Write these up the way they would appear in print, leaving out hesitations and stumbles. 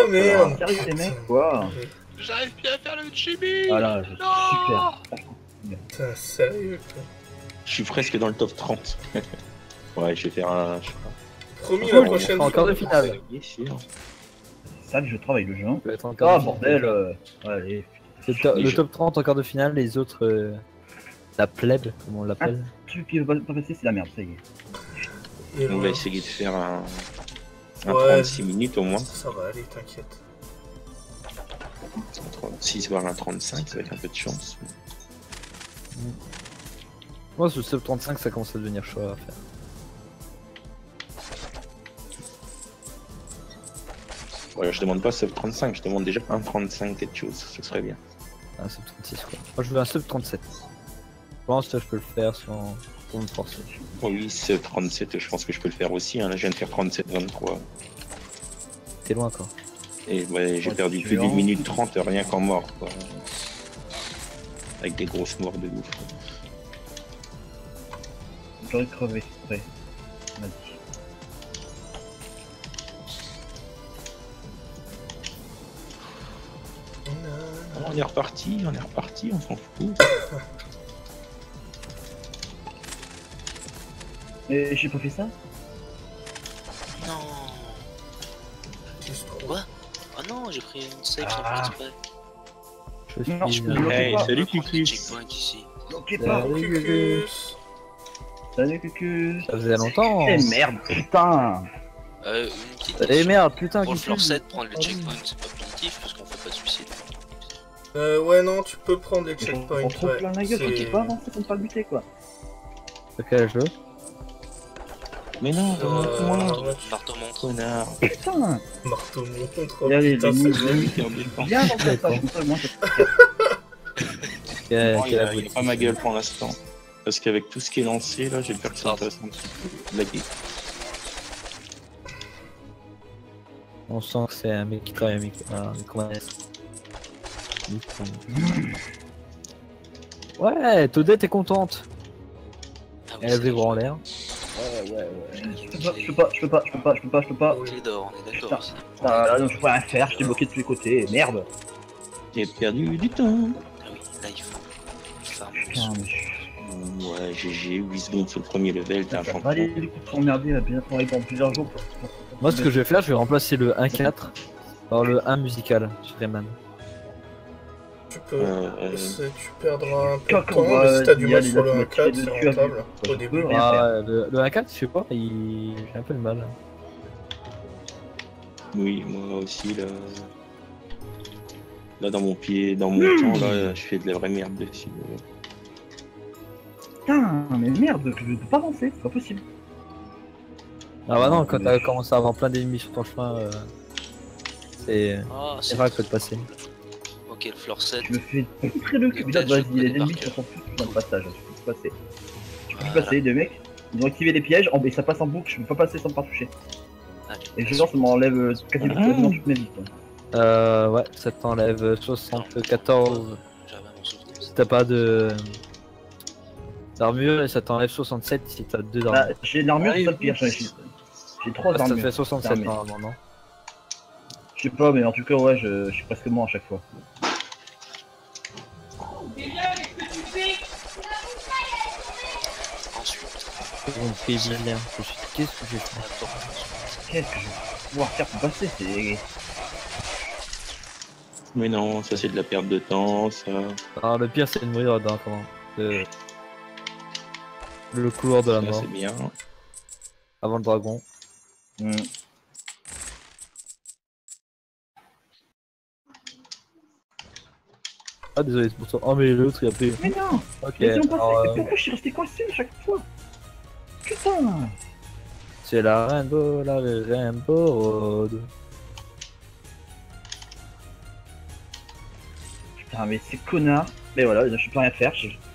merde. Sérieux les mecs quoi. J'arrive plus à faire le chibi. Voilà, super. Putain, sérieux quoi. Je suis presque dans le top 30. Ouais, je vais faire un... Je sais pas. Promis Cool, la prochaine encore fois. de finale. Oui, sûr. C'est ça que je travaille le jeu. Hein. Ça va être en quart Ah de bordel. finale. Allez. Le top 30 en quart de finale, les autres, la plèbe, comme on l'appelle. Celui qui veut pas passer c'est la merde, ça y est. Et On va là, essayer de faire un Ouais. 36 minutes au moins. ça va aller, t'inquiète. Un 36 voire un 35 avec un peu de chance. Moi, ce sub 35, ça commence à devenir chaud à faire. Ouais, je demande pas sub 35, je demande déjà un 35 quelque chose, ce serait bien. Un sub 36, quoi. Moi, je veux un sub 37. Je pense que je peux le faire sans pour me forcer. Oui, sub 37, je pense que je peux le faire aussi. Hein. Là, je viens de faire 37-23. T'es loin, quoi. Et ouais, j'ai Ouais, perdu tu plus d'une verras. minute 30 rien qu'en mort. Quoi. Avec des grosses morts de ouf. J'aurais crevé, ouais. On m'a dit. On est reparti, on s'en fout. Mais j'ai pas fait ça. Non. Juste trop. Quoi? Oh non, j'ai pris une save sans Ah. faire exprès. Je Non, suis... je peux Hey, pas. salut On va prendre des Cucus. checkpoints ici. Ok pas. Cucus. Salut Cucu. Ça faisait longtemps. Eh merde, putain. Une petite Eh question. merde, putain, Pour le qui floor tue 7, prendre le checkpoint, c'est pas punitif parce qu'on fait pas de suicide. Ouais, non, tu peux prendre les On checkpoints. trop plein la gueule, c'est- faut pas avancer pour ne pas le buter quoi. Ok, je veux. Mais non, remonte-moi, Marteau montre. connard. Putain. Marteau mon contre. Et allez, Putain, les c'est nuls, bon. Viens dans cette page, comme ça, moi, ça Ok, Non, ok, il a pas ma gueule pour l'instant. Parce qu'avec tout ce qui est lancé, là, j'ai peur que ça me fasse un petit peu laguer. On sent que c'est un mec qui travaille avec un Ouais, Toadette est contente. Ah oui, Elle lève les bras en l'air. Je peux pas. Il est d'or, on est Putain. d'accord aussi. Ah, là, non, je peux rien faire, je t'ai bloqué de tous les côtés, merde. J'ai perdu du temps. Ah oui, là il faut. Farm. Putain, mais Ouais, GG, 8 secondes sur le premier level, t'es un ça va champion. aller les coups de s'emmerder, là, bien travailler pendant plusieurs jours. Moi, ce que je vais faire, je vais remplacer le 1-4 par le 1 musical sur Rayman. Tu peux. Euh, Tu perdras un peu de Quand temps, on va mais si t'as du y mal aller sur le là, 1-4, tu vas c'est tirer rentable. dessus, Au je début. peux rien faire. Ah, le 1-4, je sais pas, j'ai un peu de mal. Oui, moi aussi, là. Là, dans mon pied, dans mon temps, là, je fais de la vraie merde dessus. Putain, mais merde, je peux pas avancer, c'est pas possible. Ah bah non, quand t'as commencé à avoir plein d'ennemis sur ton chemin, c'est Ah, c'est rare que de passer. Ok, le floor 7. Je me fais très le cul. Déjà, Peut-être je vas-y, les connais ennemis par qui sont tous dans le passage, je peux plus passer. Je peux plus Voilà. passer, les mecs. Ils ont activé les pièges, et ça passe en boucle, je peux pas passer sans me faire toucher. Allez, Et je genre, ça m'enlève quasiment toute ma vie. Quoi. Ouais, ça t'enlève 74 J'avais mon souvenir. si t'as pas de d'armure et ça t'enlève 67 si t'as 2 Bah, d'armure. j'ai l'armure, c'est pas le pire, j'ai 3 Ah, ça te armures. fait 67 armées. normalement, non? Je sais pas, mais en tout cas, ouais, je suis presque mort à chaque fois. Ensuite, Bon, c'est bien. Qu'est-ce que j'ai fait? Qu'est-ce que je vais pouvoir faire pour passer? C'est. Mais non, ça c'est de la perte de temps, ça. Alors le pire c'est de mourir dans le couloir de la Ça, mort c'est bien. avant le dragon. Hmm. Ah désolé c'est pour ça. Oh mais l'autre il a pris. Mais non! Ok, Laissez-moi passer! alors, Mais pourquoi je suis resté coincé à chaque fois? Putain! c'est la Rainbow Road. Putain, mais ces connards! Mais voilà, je peux rien faire.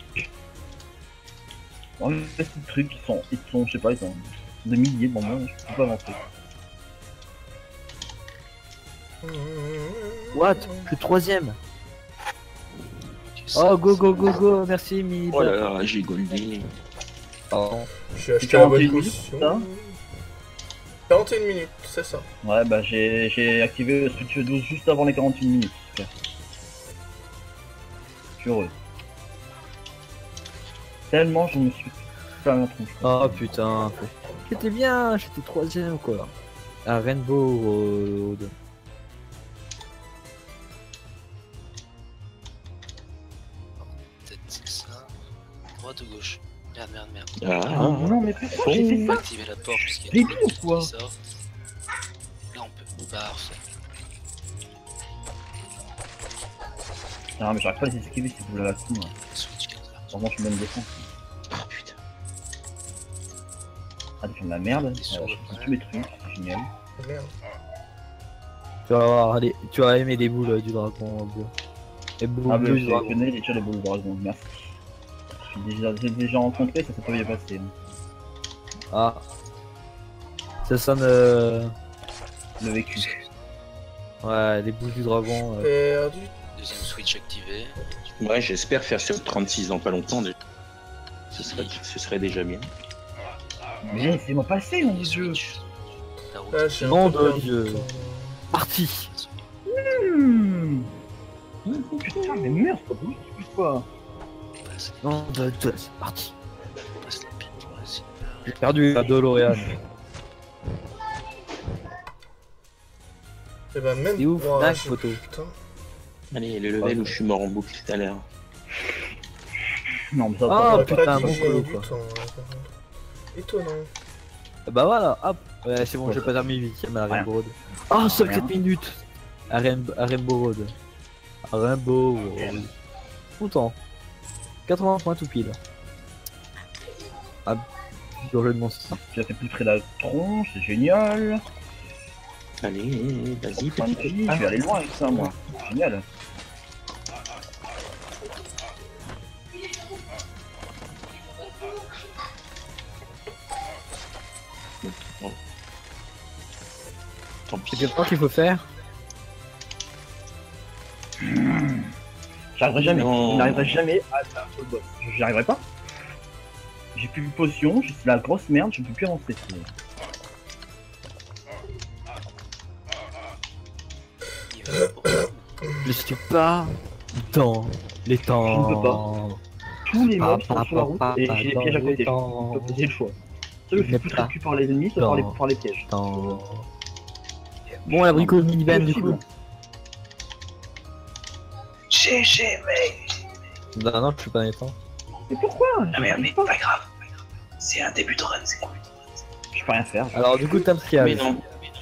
Bon, ces trucs, ils sont, je sais pas, ils sont des milliers devant moi, je peux pas avancer. What? Je suis troisième. Oh go go go go, merci Mi. Oh là là, j'ai goldé. Pardon. J'ai acheté la bonne 41 potion. ça 41 minutes, c'est ça. Ouais, bah j'ai activé le switch 12 juste avant les 41 minutes. Je suis heureux. Tellement je me suis fait la tronche. Oh putain. J'étais bien, j'étais 3ème quoi. À Rainbow Road. Peut-être c'est ça. Droite ou gauche? Merde, merde, merde. Ah, Non mais pourquoi j'ai fait On va ça? activer la porte puisqu'il y a Débile des ou quoi? qui sortent. Là on peut. Parfait. Ah mais j'arrive pas à les esquiver si vous la con. Switch 15 là. Vraiment je suis même défense. oh, putain. Ah tu fais de la merde. Ils sont Je le fais tous mes trucs, c'est génial. Oh, merde. Tu vas voir, allez, tu vas aimer les boules du dragon bleu. Les boules Ah bleues mais du je dragon. connais déjà les boules de dragon, merci. J'ai déjà rencontré, ça s'est pas bien passé. Ah. Ça sonne Le vécu. ouais, les boules du dragon. Perdu. Deuxième switch activé. Ouais, j'espère faire sur 36 dans pas longtemps. Ce serait déjà bien. Mais laissez-moi passer mon dieu. Switch. La route. Ah, j'ai un Nom peu de perdu Dieu. de temps. Parti. Putain mais merde, c'est pas possible quoi. Passe, Nom de Dieu, c'est parti. passe la pile. Vas-y. J'ai perdu la DeLorean. Et bah même... C'est ouf, Ouah, dingue, j'ai- photo. Putain. Allez, le level où je suis mort en boucle tout à l'heure. Non mais ça Ah, va J'aurais putain, pas dit bon que j'ai colo, du quoi. temps, hein, par contre. Étonnant. Bah voilà, hop. Ouais, c'est bon, j'ai pas terminé 8ème à Rainbow Road. Oh, seul Rien. 4 minutes à Rainbow Road. À Rainbow Road. Content. 80 points tout pile. Ah, je de mon sens. Tu as fait poutrer la tronche, c'est génial. Allez, vas-y, Enfin, petit. je vais aller loin avec ça moi. Génial. Tant pis. C'est quelque chose qu'il faut faire. J'arriverai jamais. Non. Je n'arriverai jamais à atteindre le boss. J'y arriverai pas. J'ai plus de potion, c'est la grosse merde, je peux plus avancer. Il va pour ça. Je suis pas dans les temps. Je ne peux pas. Tous les mobs sont sur la route et j'ai des pièges à côté. Donc j'ai le choix. Soit je fais plus récup par les ennemis, soit par les pièges. Dans... Bon, la brico minivan du coup. GG, mec. Non, non, je suis pas dans les temps. Mais pourquoi? Non mais pas grave. C'est un début de run, c'est cool. Je peux rien faire. Alors, du coup, Tam ce qu'il y a. Mais non.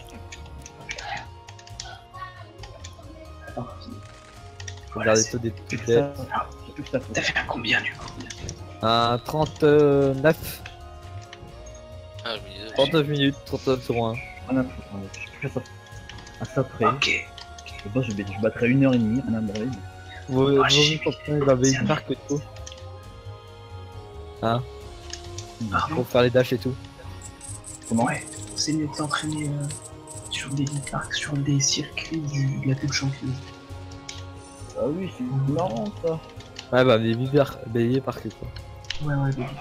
Faut regarder tout des C'est petites tout ça. têtes. C'est tout ça. T'as fait un combien du coup? Un 39. Ah, je me disais. 39 minutes, 39 sur 1. Rien à foutre. Je peux faire ça. À ça près. Ok. Le boss, je battrai 1h30, rien à branler. Vaut Ah, j'ai- mieux s'entraîner dans les parcs et tout. Hein? Pour faire les dashs et tout. Comment? Ouais, c'est mieux de s'entraîner sur des parcs, sur des circuits de la pub championne. Ah oui, c'est marrant ça. Ouais, bah, des parcs quoi. Ouais, ouais, baby.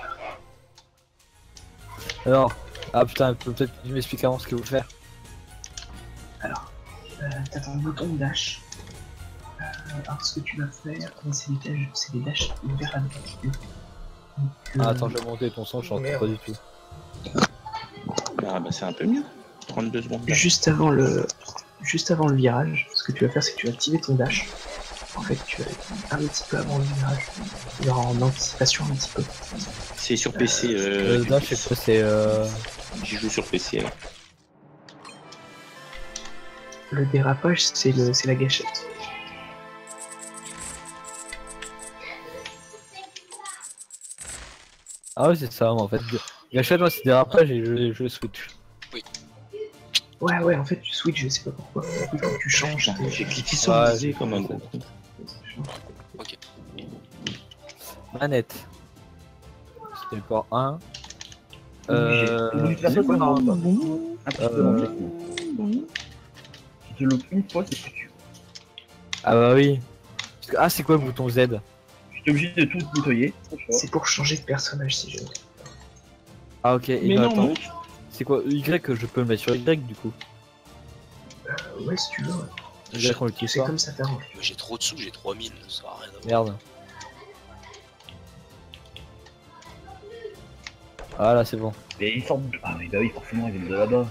Alors, ah putain, peut-être que tu m'expliques avant ce qu'il faut faire. T'as ton bouton de dash. Alors ce que tu vas faire, c'est des dashs vers la droite. Donc, Ah, attends, je vais monter ton son, je t'entends Merde. pas du tout. Ah bah c'est un peu mieux. 32 secondes. là. juste avant le virage, ce que tu vas faire, c'est que tu vas activer ton dash. En fait, tu vas aller un petit peu avant le virage, genre en anticipation un petit peu. C'est sur PC. Le dash, c'est quoi? C'est J'y joue sur PC. Alors. Le dérapage, c'est la gâchette. Ah ouais, c'est ça, moi, en fait. Gâchette, moi, c'est dérapage et je switch. Ouais, en fait, tu switches, je sais pas pourquoi. Il faut que tu changes. Putain, j'ai cliqué sur Ouais, le Z comme un gros. Ok. Manette. C'était le port 1. Obligé de faire ça, c'est quoi, ça non, marche pas. Un petit peu Euh, Si tu loupes une fois, c'est foutu. Ah bah oui. Parce que- ah, c'est quoi le bouton Z? J'étais obligé de tout nettoyer. C'est pour changer de personnage si je veux. Ah ok, et Mais bah, non, attends. non. c'est quoi Y que je peux le mettre sur Y du coup. Ouais, si tu veux. Ouais. Y on l'utilise C'est pas. comme ça t'arrange. Mais j'ai trop de sous, j'ai 3000, ça sert à rien à voir. Merde. Voilà, c'est bon. Mais ils sortent. Ah, mais bah oui, forcément, ils viennent de là-bas.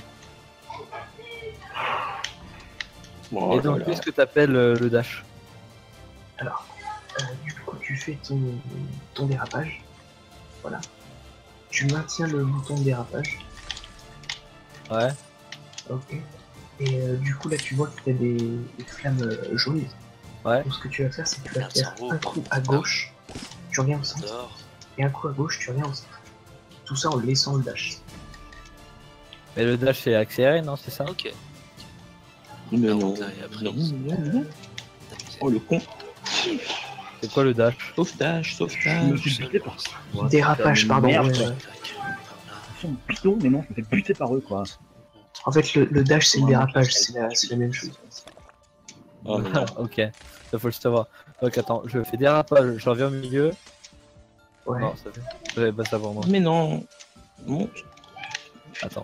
Bon, Et donc, voilà. qu'est-ce que t'appelles le dash? Alors, du coup, tu fais ton dérapage. Voilà. Tu maintiens le bouton de dérapage. Ouais. Ok. Et du coup, là, tu vois que tu as des flammes jaunes. Ouais. Donc, ce que tu vas faire, c'est que tu vas Merde, faire cerveau. un coup à gauche, tu reviens au centre. Dehors. Et un coup à gauche, tu reviens au centre. Tout ça en laissant le dash. Mais le dash c'est accéléré, non? C'est ça? Ok. Mais La non. route, là, est apprise. Non. Oh le con. C'est quoi le dash? Sauvetage, Je me sauvetage. suis buté par ça. Dérapage, pardon. Merde, ouais, quoi. ouais. Ils sont pitons, mais non, je me fais buter par eux, quoi. En fait, le dash, c'est le dérapage, c'est la même chose. Oh, mais non. Ok, ça faut le savoir. Donc attends, je fais dérapage, je reviens au milieu. Ouais. Non, ça fait. Je vais pas savoir moi. Mais non. Monte. Attends.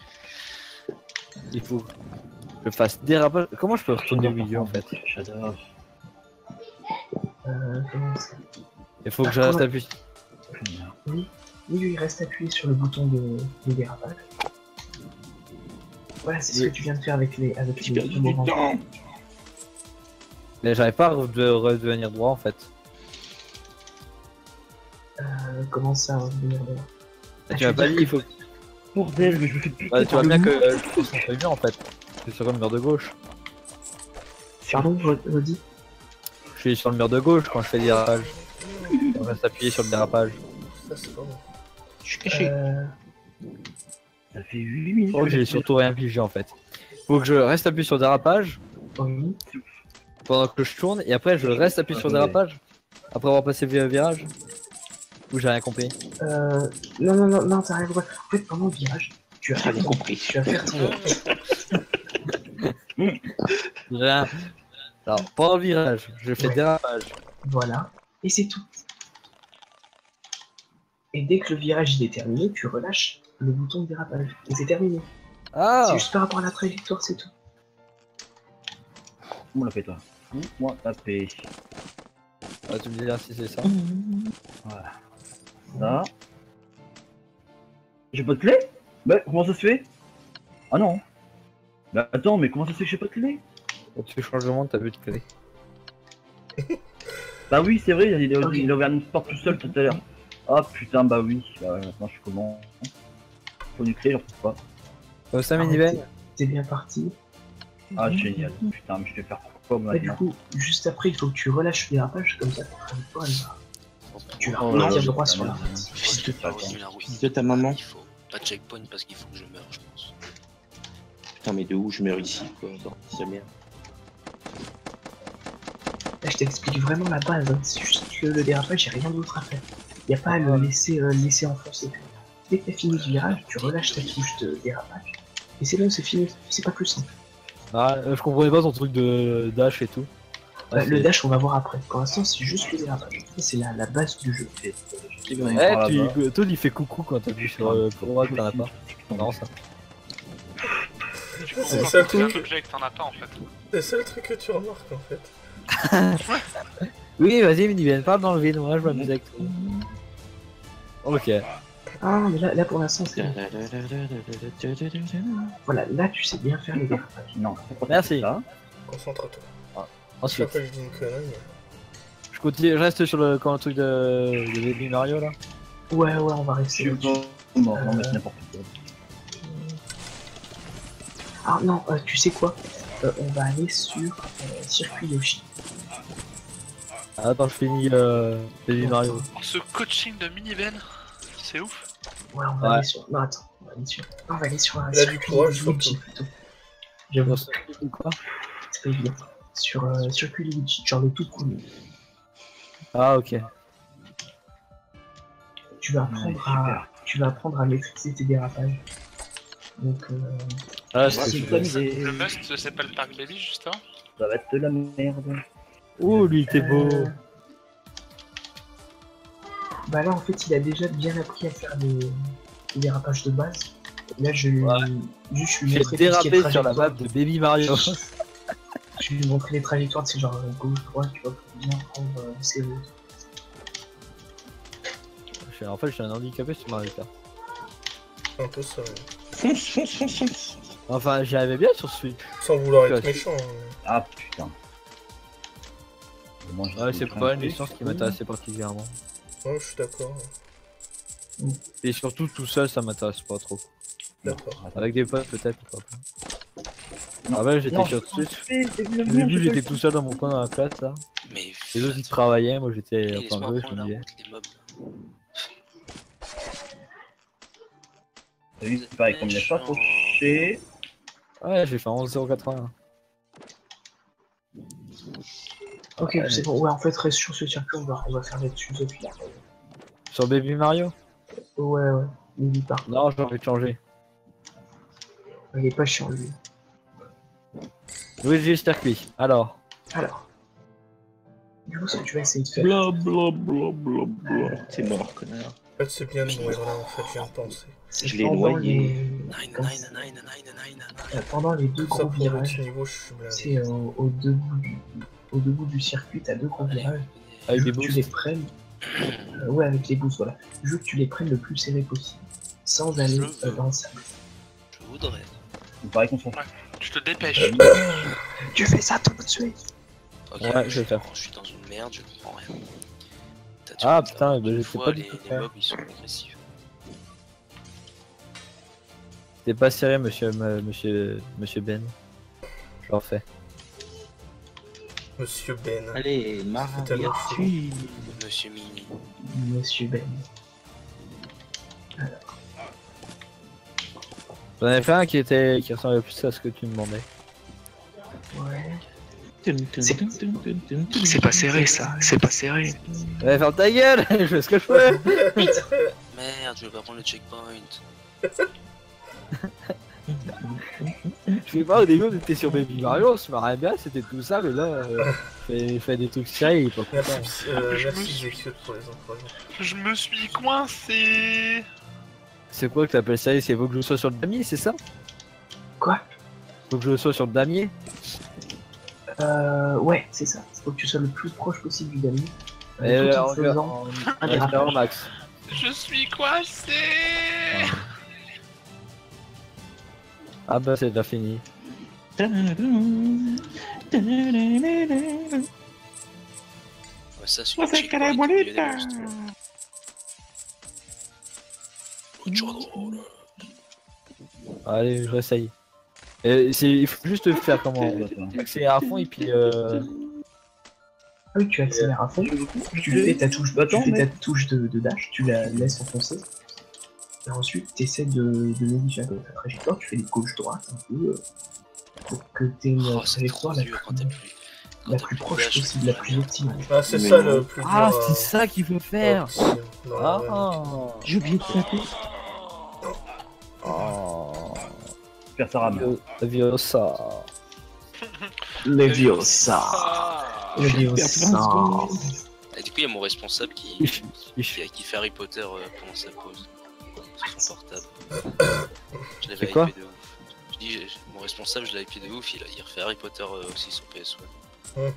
Il faut que je fasse dérapage. Comment je peux retourner au milieu en fait? J'adore. Comment ça Il faut que je reste appuyé. Oui, il reste appuyé sur le bouton de dérapage. Voilà, c'est ce que tu viens de faire avec les J'ai perdu du moments. temps. Mais j'arrive pas à redevenir droit en fait. Comment ça, revenir de là Ah, tu m'as pas dit, il faut. Bordel, mais je me fais buter Bah, tu vois par bien le que mur. je pense qu'on fait mieux en fait. Je suis sur le mur de gauche. Pardon, redis. Je suis sur le mur de gauche quand je fais dérapage. On reste appuyé sur le dérapage. Ça, c'est pas bon. Je suis caché. Ça fait 8 minutes. Oh, j'ai surtout rien pigé en fait. Faut que je reste appuyé sur dérapage Oui. pendant que je tourne et après je reste appuyé sur dérapage après avoir passé le virage. Ou j'ai rien compris. Non, t'as rien compris. En fait, pendant le virage, tu vas J'ai faire rien ton... compris. Tu vas faire ton... J'ai rien. Alors, pendant le virage, je fais Ouais. dérapage. Voilà. Et c'est tout. Et dès que le virage il est terminé, tu relâches le bouton de dérapage. Et c'est terminé. Ah C'est juste par rapport à la trajectoire, c'est tout. Comment l'a fait, toi Moi, taper. Ah, tu me dis si c'est ça. Voilà. Ça. J'ai pas de clé Bah, comment ça se fait? Ah non. Bah, attends, mais comment ça se fait que j'ai pas de clé? Quand tu changes de monde, t'as vu de clé. Bah oui, c'est vrai, il Ok. a ouvert une porte tout seul tout à l'heure. Ah putain, bah oui. Bah ouais, maintenant je suis comment? Faut une clé, j'en trouve pas. Ça, Ah, mini-ben T'es bien parti. Ah, génial. Putain, mais je vais faire quoi moi Et du maintenant? coup, juste après, il faut que tu relâches le dérapage, comme ça, ta trajectoire, elle va. Tu vas Oh, repartir non, droit putain, sur la non. route. Fils de Pas pute, bon. la route. Fils de ta maman. Il faut pas de checkpoint parce qu'il faut que je meure, je pense. Putain, mais de où je meurs ici, quoi. Dans sa merde. Là, je t'explique vraiment la base. Hein. C'est juste le dérapage, il n'y a rien d'autre à faire. Il n'y a pas à le laisser enfoncer. Dès que tu as fini le virage, tu relâches ta touche de dérapage. Et c'est bon, c'est fini. C'est pas plus simple. Ah, je comprenais pas ton truc de dash et tout. Ah, Le c'est- dash, on va voir après. Pour l'instant, c'est juste le dérapage. Ça, c'est la base du jeu. Eh, Toad il fait coucou quand t'appuies sur droite, t'en as pas. Non, ça. Du coup, C'est quand ça le tu fais un truc. objet et que t'en as pas en fait. C'est le seul truc que tu remarques en fait. Oui, vas-y, mini-ben, parle dans le vide, moi je m'amuse avec toi. Ok. Ah, mais là pour l'instant, c'est bon. Voilà, là, tu sais bien faire le dérapage. Non, c'est pas Merci. ça. Concentre-toi. Je sais Ensuite, pas que je dis une connerie, mais... je continue, je reste sur le truc de Baby Mario là. Ouais, on va Je rester suis là-dessus. pas mort, non mais c'est n'importe quoi. Ah non, tu sais quoi on va aller sur Circuit Yoshi. Ah, attends, je finis Baby Mario. Ce coaching de minivan, c'est ouf. Ouais, on va Ouais. aller sur... Non, attends, on va aller sur... Non, on va aller sur un Il a du Circuit courage, Luigi surtout. plutôt. J'avoue, Quoi? c'est pas évident. Sur Circuit Luigi, genre le tout premier. Ah, ok. Tu vas super. apprendre à maîtriser tes dérapages. Donc, Ah, C'est c'est une bonne super. idée. Le must s'appelle Park Baby justement. Ça va être de la merde. Oh, lui, t'es beau. bah là, en fait, il a déjà bien appris à faire les dérapages de base. Là, je lui juste lui J'ai montrer tout ce qui est dérapé sur la map trajectoire. de Baby Mario. Je lui montrer les trajectoires, c'est genre gauche, droite, tu vois, pour bien prendre ses routes. En fait, je suis un handicapé sur Mario Kart. Un peu ça, ouais. Fonce, fonce, fonce, fonce. Enfin, j'y arrivais bien sur Switch. Sans vouloir être Ouais, méchant. Ah putain. Moi, je Ouais, suis c'est plein pas de une licence qui m'intéressait particulièrement. Ouais, je suis d'accord. Et surtout, tout seul, ça m'intéresse pas trop. D'accord. Avec des potes, peut-être, pourquoi pas. Ah ouais, j'étais Non, sur je Switch. fais, c'est bien, Au début, je j'étais fais. tout seul dans mon coin dans la classe, là. Mais Les autres, ils travaillaient, moi, j'étais en laisse-moi plein jeu, je prendre me la disais. route, les mobs. T'as vu, c'est pareil, comme il n'y a pas trop touché. Ouais, j'ai fait 11,080. Ok, Ouais, c'est bon, ouais, en fait, reste sur ce circuit, on va faire là-dessus, depuis là. Sur Baby Mario? Ouais, il part. Non, j'ai envie de changer. Il est pas chiant, lui. Luigi Circuit, alors. Alors. Du coup, ce que tu vas essayer de faire. Bla bla bla bla bla. C'est mort, connard. En fait, c'est bien de mourir là, en fait, je viens de penser. C'est Je l'ai pendant noyé. les- pendant les deux Tout ça gros pour virages, l'autre niveau, je suis blindé. c'est au debout du circuit, t'as deux gros virages. Avec Je des veux que tu boosts. les prennes. Ouais, avec les boosts, voilà. Je veux que tu les prennes le plus serré possible, sans aller dans le sable. Je voudrais. Il paraît qu'on s'en fout. Je te dépêche. Tu fais ça tout de suite. Ok, Ouais, je vais faire. Je suis dans une merde, je comprends rien. Ah, putain, bah, je sais fois, pas du les tout les faire. mobs ils sont agressifs. T'es pas serré, monsieur Ben. Je le refais. Monsieur Ben. Allez, Mariachi. Monsieur Mimi. Monsieur Ben. J'en avais fait un qui ressemblait plus à ce que tu me demandais. Ouais. C'est pas serré ça, c'est pas serré. Ouais, ferme ta gueule. Je fais ce que je fais. Merde, je vais pas prendre le checkpoint. Je sais pas, au début on était sur Baby Mario, on se marrait bien, c'était tout ça, mais là, il fait des trucs sérieux, il est pas content. Merci, je me merci suis- Zekiot pour les encouragements. Je me suis coincé. C'est quoi que t'appelles sérieux? C'est faut que je sois sur le damier, c'est ça? Quoi? Faut que je sois sur le damier? Ouais, c'est ça. Faut que tu sois le plus proche possible du damier. Et Tout en en faisant un espérant dérapage. max. Je suis coincé. Ah bah c'est déjà fini. Ouais, ça, sur le checkpoint, il y a des monstres. Allez, je réessaye. Il faut juste faire comment accélérer à fond et puis Ah oui, tu accélères à fond, tu fais ta touche, de dash, tu la laisses enfoncer. Et ensuite, tu essaies de modifier un peu ta trajectoire, tu fais des gauche-droite un peu, pour que tu aies une Oh, c'est trop trajectoire la dur quand plus, t'as plus. la plus proche possible, la plus optimale. Ah, c'est Mais ça non. le plus dur. ah c'est ça qu'il faut faire. Non, Ah ouais. J'ai oublié de taper. oh. Faire sa rame. Viosa. Leviosa. Ah. Leviosa. Et du coup, il y a mon responsable qui fait Harry Potter pendant sa pause. Sur son portable. Je l'avais C'est quoi hypé de ouf. Je dis, mon responsable, je l'avais hypé de ouf, il refait Harry Potter aussi sur PS1. Ouais.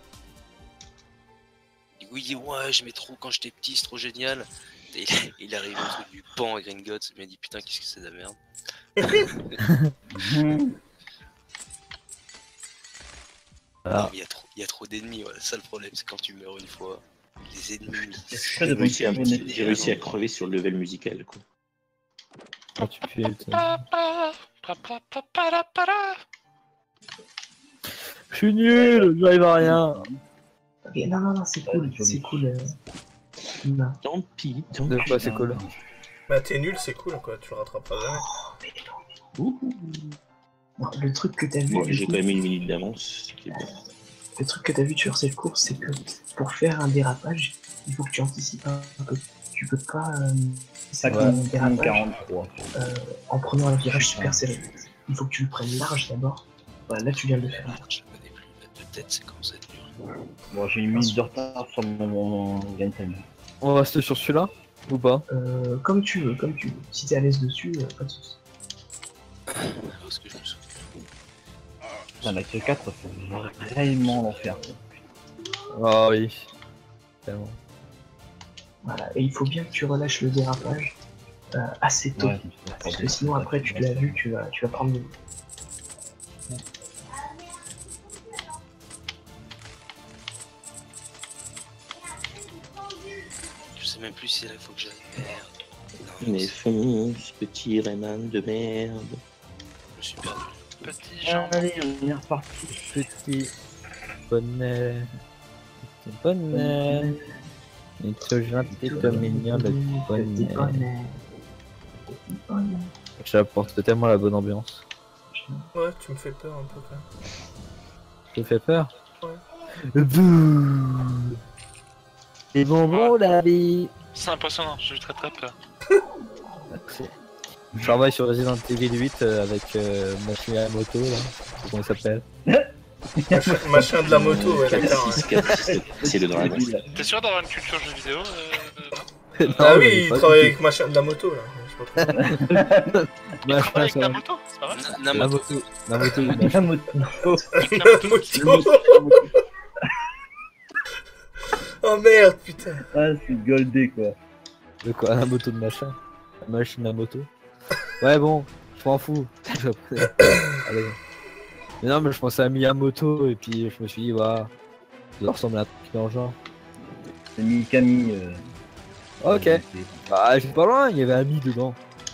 Du coup, il dit, ouais, j'aimais trop quand j'étais petit, c'est trop génial. Et il arrive au truc du pan à Gringotts, il m'a dit, putain, qu'est-ce que c'est de la merde. Voilà. Non, mais il y a trop d'ennemis, voilà, c'est ça le problème, c'est quand tu meurs une fois. Les ennemis. J'ai réussi à crever sur le level musical, quoi. Quand tu fais. Je suis nul, j'arrive à rien. Ok, non, c'est cool, c'est cool. Non. Tant pis, tant De pis. quoi c'est cool. Bah, t'es nul, c'est cool quoi, tu le rattraperas jamais. Non, le truc que t'as vu, Bon, du j'ai coup, quand même une minute d'avance, ce qui est bon. le truc que t'as vu sur cette course, c'est que pour faire un dérapage, il faut que tu anticipes un peu. Tu peux pas faire un dérapage 43. en prenant un virage super serré. Il faut que tu le prennes large d'abord. Voilà, là tu viens de le faire. Je la connais plus, la de tête, c'est comme ça dur. Bon, j'ai une minute de retard sur mon game time. On reste sur celui-là ou pas? Comme tu veux, comme tu veux. Si t'es à l'aise dessus, pas de soucis. Parce que je me souviens. Putain, la queue 4, c'est vraiment l'enfer. Oh oui. Tellement. Voilà, et il faut bien que tu relâches le dérapage assez tôt. Ouais, Parce que sinon, après, tu l'as vu, tu vas prendre le. Je sais même plus si là il faut que j'aille. Merde. Non, Mais fonce, petit Rayman de merde. je me suis perdu. Petit Jean. Allez, on est reparti. Petit bonnet. Petit bonnet. Il est trop gentil, trop mignon, le petit bonnet. J'apporte tellement la bonne ambiance. Ouais, tu me fais peur un peu quand même. Je te fais peur? Ouais. Bouh. C'est bonbon la vie. C'est impressionnant, j'ai eu très très peur. Je travaille sur Resident Evil 8 avec Machine à moto là. Comment il s'appelle? Machin de la moto, ouais, d'accord. Ouais. C'est le dragon. T'es sûr d'avoir une culture jeu vidéo non Ah Non, oui, mais il pas travaille du avec machin de la moto là. Je sais pas trop. tout. Il Machin, travaille avec ça la va. moto, c'est pas vrai La Namato. moto. La moto. La moto. La moto. Oh merde, putain. Ah, c'est goldé quoi. De quoi? La moto de machin? La machine à moto? Ouais, bon, je m'en fous. Allez. Mais non, mais je pensais à Miyamoto et puis je me suis dit, voilà, ça doit ressembler à un truc dans le genre. C'est Mikami. Ok. Ah, j'ai pas loin, il y avait Ami dedans.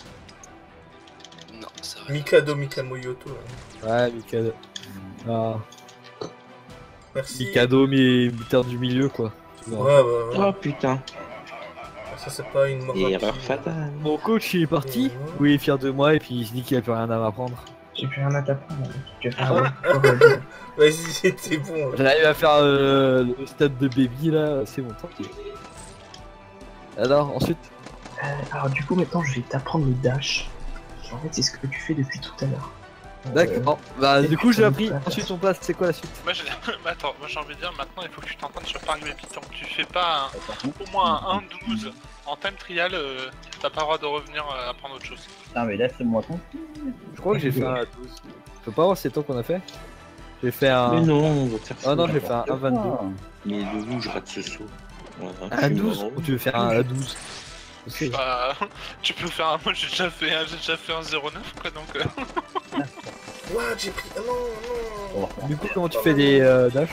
Non, ça va. Mikado Mikamoyoto. Là. Ouais, Mikado. Ah, Merci. Mikado, mais terre du milieu, quoi. Ouais, ouais, ouais. Oh putain, Ça, c'est pas une mort. erreur rapide. fatale. Mon coach, il est parti. Oui, il est fier de moi et puis il se dit qu'il a plus rien à m'apprendre. J'ai plus rien à t'apprendre. Tu vas Ah faire Vas-y, c'était bon. Là. J'arrive à faire le stade de baby là, c'est bon, tranquille. Alors, ensuite, Alors du coup, maintenant, je vais t'apprendre le dash. En fait, c'est ce que tu fais depuis tout à l'heure. d'accord. Bah, du coup, j'ai appris. passe. Ensuite, on passe, c'est quoi la suite? Moi, mais attends, moi j'ai envie de dire maintenant il faut que tu t'entraînes sur Parc Babyton. Tu fais pas au moins un 1-12 en time trial, t'as pas le droit de revenir apprendre autre chose. Ah, mais là, c'est moi con. Je crois que j'ai fait un 12. Je peux pas voir c'est toi qu'on a fait? J'ai fait un. Mais non, on va faire ça. Ah non, j'ai fait un 22. Mais de où je rate ce saut? Ouais, Un 12 ou tu veux faire un 12? Je sais. Bah, tu peux faire un. Moi j'ai déjà fait un 09 quoi donc. What, j'ai pris. Ah non, non. Du coup, comment tu fais des dash?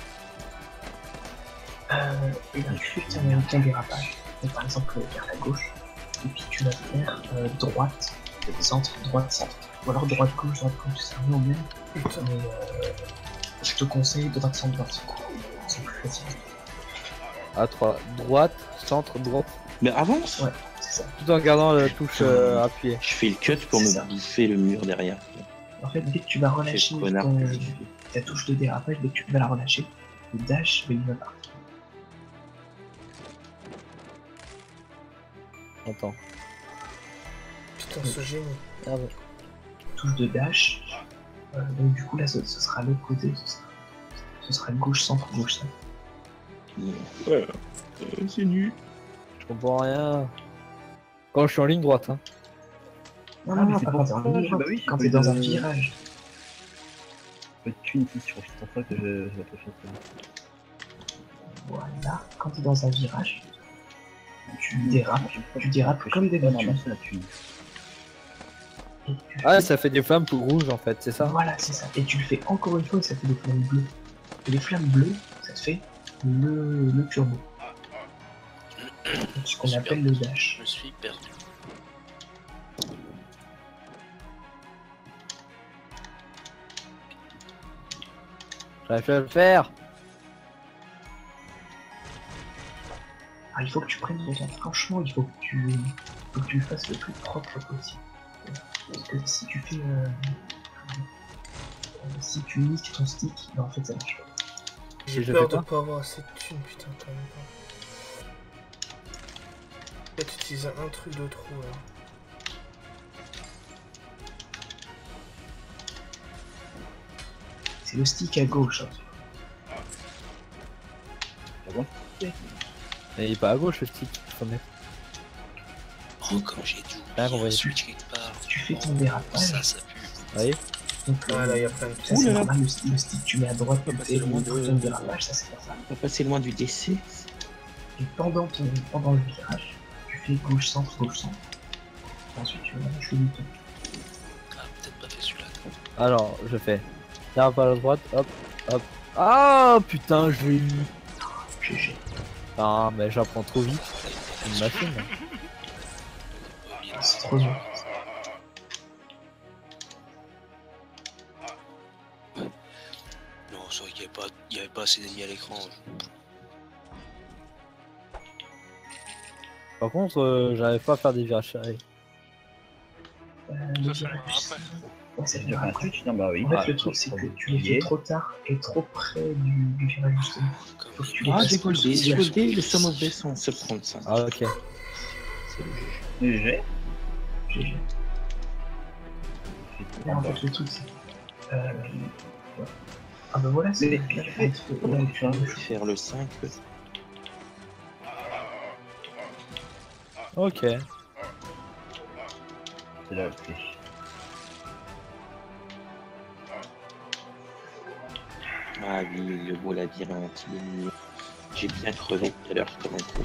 Et là, tu fais ton dérapage. Donc, par exemple, vers la gauche. Et puis tu vas faire droite, centre, droite, centre. Ou alors droite, gauche, c'est un peu au même. Putain. Mais je te conseille droite, centre, droite. C'est plus facile. À 3. Droite, centre, droite. Mais avance! Ouais, c'est ça. Tout en gardant la touche appuyée. Je fais le cut pour C'est me ça. bouffer le mur derrière. En fait, dès que tu vas relâcher Quel connard que je suis. ta touche de dérapage, dès que tu vas la relâcher, le dash, il va partir. Attends. Putain, ce génie. Merde. Touche de dash. Donc du coup là ce sera l'autre côté, ce sera gauche centre, gauche centre. Ouais, c'est nul. Je comprends rien. Quand je suis en ligne droite, hein. Non, Ah, non, mais non, c'est pas pour quand t'es ça, en ligne bah droite, oui, quand c'est t'es dans pas un de- virage. Pas de thune ici, c'est pour ça que j'ai pas fait ça. Voilà, quand t'es dans un virage, tu dérapes comme Non, non, d'habitude. c'est la thune. Et tu Ah, fais- ça fait des flammes tout rouges en fait, c'est ça? Voilà, c'est ça. Et tu le fais encore une fois et ça fait des flammes bleues. Et les flammes bleues, ça te fait le turbo. Ce qu'on appelle le dash. Je me suis perdu. J'arrive à le faire. Ah, il faut que tu prennes ton temps. Franchement, il faut que tu fasses le plus propre possible. Parce que si tu fais. Si tu niques ton stick, ben en fait ça marche pas. J'ai je peur fais de pas. pas avoir assez de thunes, putain, quand même. Peut-être utiliser un truc de trop là. C'est le stick à gauche. Hein. Et il est pas à gauche le stick, faut mettre. Oh, comme j'ai dû Ah, oublier on va un y- switch quelque part. Tu fais ton Ça, dérapage. ça pue. Oui. Donc, Ah là, il y a plein de ça c'est Ouh là là. normal, le stick tu mets à droite Pas et passer le loin bouton de dérapage, ça c'est pas ça. On va passer loin du décès. Et pendant le virage, tu fais gauche-centre. Et ensuite tu relâches le bouton. Ah, peut-être pas fait celui-là. Alors, je fais. Tiens, pas à la droite, hop, hop. Ah putain, je l'ai eu. GG. Ah, mais j'apprends trop vite. C'est une machine. C'est trop dur. Non, c'est vrai qu'il y avait pas assez d'ennemis à l'écran. Par contre, j'arrive pas à faire des virages serrés. Le Ça, ça virage, viendra après. ouais, ça Il y viendra aura un après. switch, non, bah oui. En fait, le truc, c'est que tu les fais trop tard et trop près du virage justement. Comme Faut que tu les- les Ah, passes j'ai tous goldé, sous j'ai la goldé le Sum of Death en 735. Ah, ok. C'est le GG. GG. GG. Et en fait, le truc, c'est que. Ouais. Ah bah voilà, c'est. Mais là, qu'est-ce que tu tu fais fais- ouais, tu fais- Faire le 5. Ok. C'est là, ok. Ah oui, le beau labyrinthe, il est mignon. J'ai bien crevé tout à l'heure comme un con.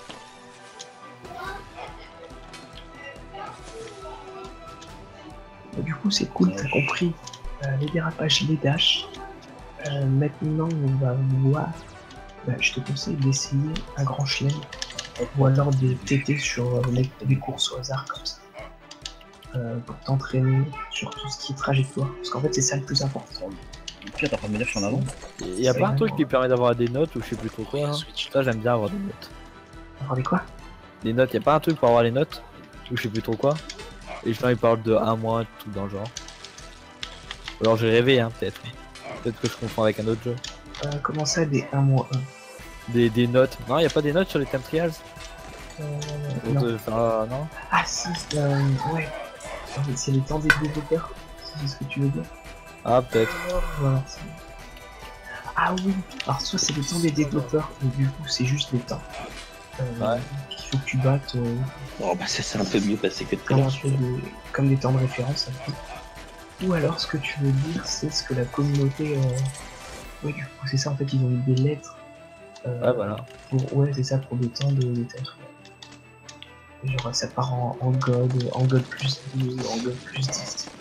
Du coup, c'est cool, t'as compris les dérapages, les dashs. Maintenant, on va voir. Bah, je te conseille d'essayer un grand chelem ou alors des TT sur des courses au hasard comme ça. Pour t'entraîner sur tout ce qui est trajectoire. Parce qu'en fait, c'est ça le plus important. Au pire, t'es en train de me dire que je suis en avant. Y a pas un truc qui permet d'avoir des notes ou je sais plus trop quoi. Ouais, Hein. Switch. Ça, j'aime bien avoir des notes. Attendez quoi? Des notes, y a pas un truc pour avoir les notes ou je sais plus trop quoi. Et je ils parlent de 1 mois, tout dans le genre. Ou alors j'ai rêvé, hein, peut-être. Peut-être que je confonds avec un autre jeu. Comment ça, des 1-1 Des notes. Non, y a pas des notes sur les Time Trials pour non. te faire, non. Ah si, ouais. En fait, c'est les temps des développeurs, si c'est ce que tu veux dire. Ah, peut-être. Voilà. Ah oui, alors soit c'est les temps des développeurs, mais du coup c'est juste les temps. Ouais. Il faut que tu battes Oh bah ça c'est un peu mieux passé que tout à comme, l'heure. comme des temps de référence. Un peu. Ou alors ce que tu veux dire, c'est ce que la communauté... Ouais, du coup c'est ça, en fait, ils ont mis des lettres. Ouais, voilà. Ouais, c'est ça, pour des temps de terre. Genre ça part en God plus 2, en God plus 10.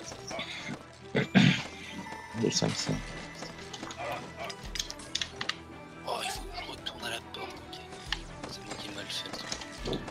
Le 5-5. Oh, il faut que je retourne à la porte, ok. C'est moi qui ai mal fait le truc.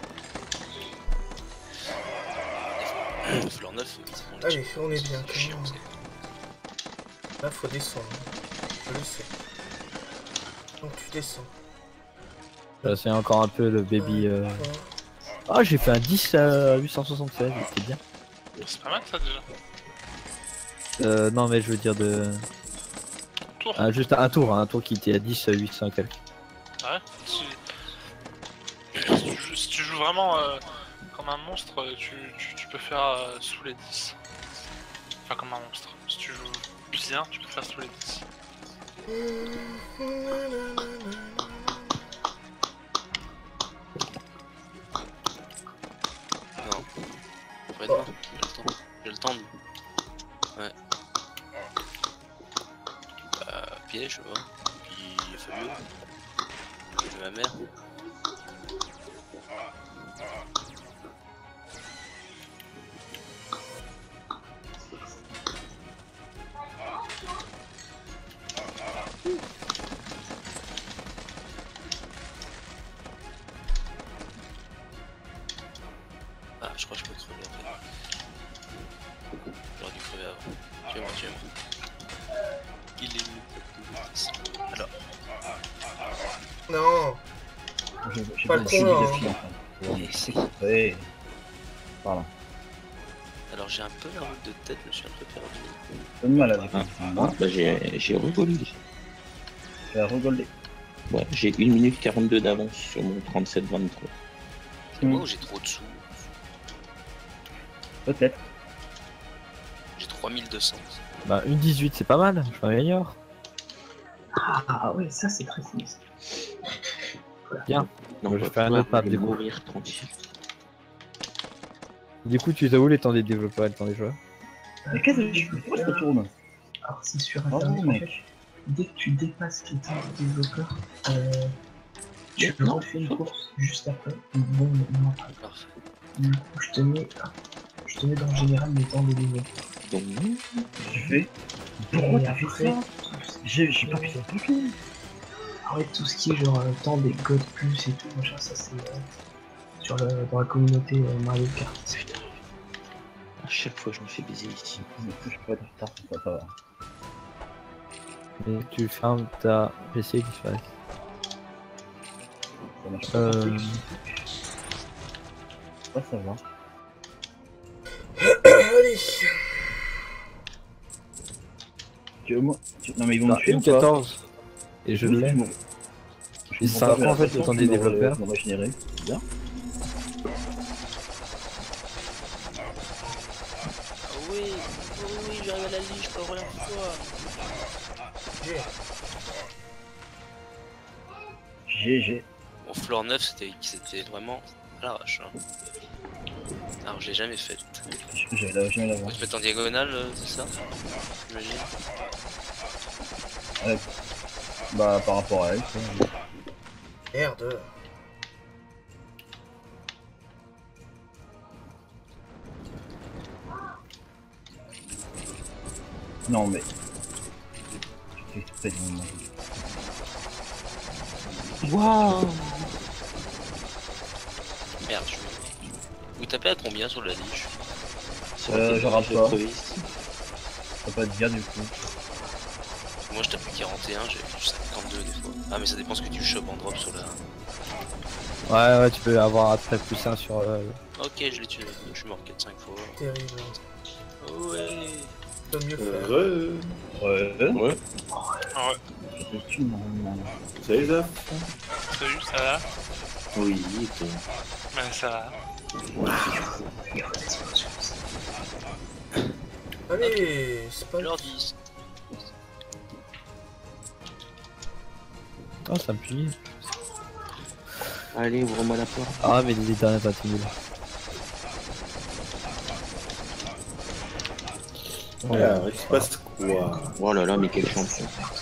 Fleur 9, Allez, on est bien. c'est chiant, ça. Là, faut descendre. Je le sais. Donc tu descends. C'est encore un peu le baby. Ouais. Ah, j'ai fait un 10 à 876, c'était bien. C'est pas mal ça déjà. Non, mais je veux dire de. Tour. Ah, juste un tour qui était à 10 à 800 quelques. Ouais. Si tu joues vraiment comme un monstre, tu peux faire sous les 10. Enfin, comme un monstre. Si tu joues bien, tu peux faire sous les 10. Non. Après-demain, j'ai le temps. Ouais. Piège, ouais. Puis Fabio. Et ma mère. Ah, je crois que je peux crever en fait. J'aurais dû crever avant. Tuez-moi. Il est où? Alors, Non. J'ai Pas le de con, là, hein. civilisation, enfin. Ouais. Voilà. alors j'ai un peu la route de tête, je me suis un peu perdu. Donne-moi la défense. Ah, bah j'ai rigolé. Tu vas rigoler. Ouais, j'ai 1 minute 42 d'avance sur mon 37-23. C'est moi ou j'ai trop de sous? Peut-être. J'ai 3200. Bah, une 18, c'est pas mal, je m'améliore. Ah ouais, ça c'est très cool. Bien. Non, Moi, je je fais un autre map, du coup. mourir tranquille. Du coup, tu sais où les temps des développeurs et les temps des joueurs? Mais qu'est-ce que je fais? Pourquoi je retourne? Alors c'est sur Oh internet en mec. fait. Dès que tu dépasses les temps de développeur, tu Non, refais une course juste après. Bon, non, Parfait. du coup je te mets dans le général les temps de développeur. Donc, Tu fais? Pourquoi Et t'as fait après, ça? J'ai pas pu ça tout. après tout ce qui est genre temps des God plus et tout machin, ça c'est dans la communauté Mario Kart. à chaque fois, je me fais baiser ici. Je peux pas être en retard, ça va. Et tu fermes ta PC qui se passe. Ça marche pas. Ouais, ça va. Allez. Non mais ils vont me tuer ou pas? 14. Et je l'ai. Et ça prend en fait le temps des développeurs. On va générer, c'est bien. Oh oui, j'arrive à la liche pour la première fois. GG. Bon, floor 9, c'était vraiment à l'arrache. Hein. Alors, je l'ai jamais fait. J'ai la On va se mettre en diagonale, c'est ça? J'imagine. Bah par rapport à elle, quoi. Merde. Non mais... C'est Waouh! Merde, vous tapez à combien sur la liche? je rate pas. Ça pas être bien du coup. Moi je tape 41, j'ai 52 des fois. Ah mais ça dépend ce que tu chopes en drop sur la... Ouais, tu peux avoir un trait plus 1 sur... Ok, je l'ai tué, je suis mort 4-5 fois. Terrible. Ouais. Peut mieux faire. Ouais. Ah ouais. Salut, Zaf. Salut, ça va? Oui, et toi? Ben ça va. Allez, c'est pas Leur 10. Oh, ça me punit. Allez, ouvre-moi la porte. Ah, mais les derniers pas nul. Alors, il se passe quoi? Oh là là, mais quel champion.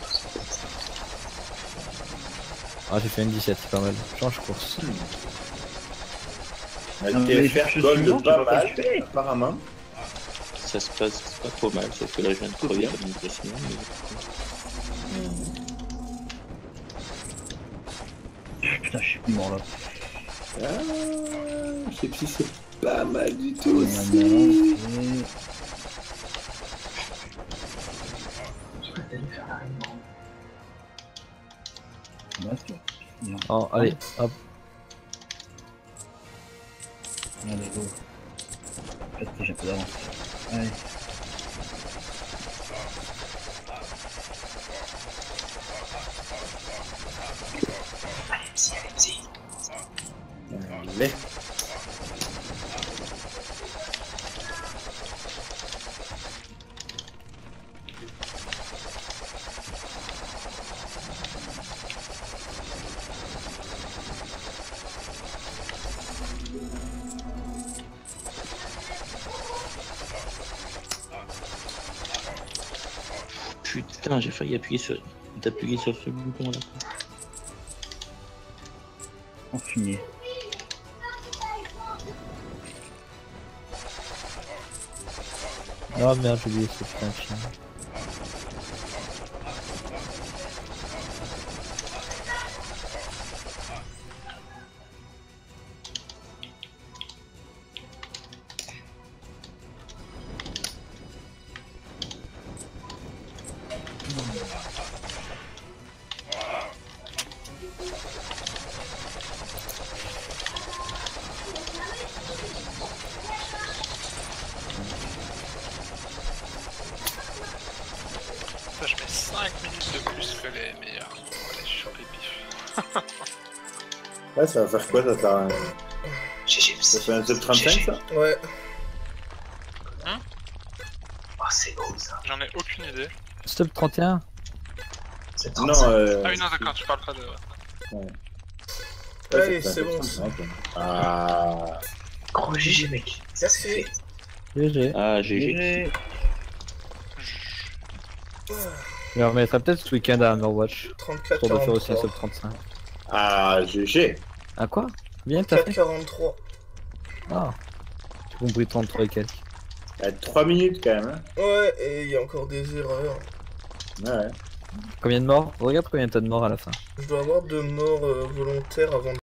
Ah, j'ai fait une 17, c'est pas mal. Change course. TFR gold pas mal, apparemment. Ça se passe pas trop mal, sauf que là je viens de crever comme une grosse merde. Putain, je suis plus mort là. Ah, c'est pas mal du tout aussi. Oh, allez, hop. Allez, go. Peut-être que j'ai un peu d'avance. Allez. Allez. Putain, j'ai failli appuyer sur ce bouton là. Enfumier. Oh merde, j'ai oublié ce putain de chien. Ça, je mets 5 minutes de plus que les meilleurs. Allez, je suis sur les pifs. Ouais, ça va faire quoi ça t'a... Ça fait un top 35 ça? Ouais. Oh, c'est beau ça. J'en ai aucune idée. Stop 31. C'est Non, 35. Ah oui, non, d'accord, tu parles pas de... Ouais. Allez, ça fait c'est un bon. top 35, ouais. Ah. Gros GG, mec. Ça, c'est fait. GG. Ah, GG. GG. Je le remettrai peut-être ce week-end à Overwatch. 34 pour de faire aussi un 43. sub 35. Ah, GG. Ah quoi? Bien t'as fait? 43. Ah. J'ai compris 33 et quelques. 3 minutes quand même. Hein. Ouais, et il y a encore des erreurs. Ouais. Combien de morts? Regarde combien t'as de morts à la fin. Je dois avoir 2 morts volontaires avant de